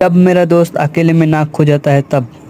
जब मेरा दोस्त अकेले में नाक खो जाता है तब।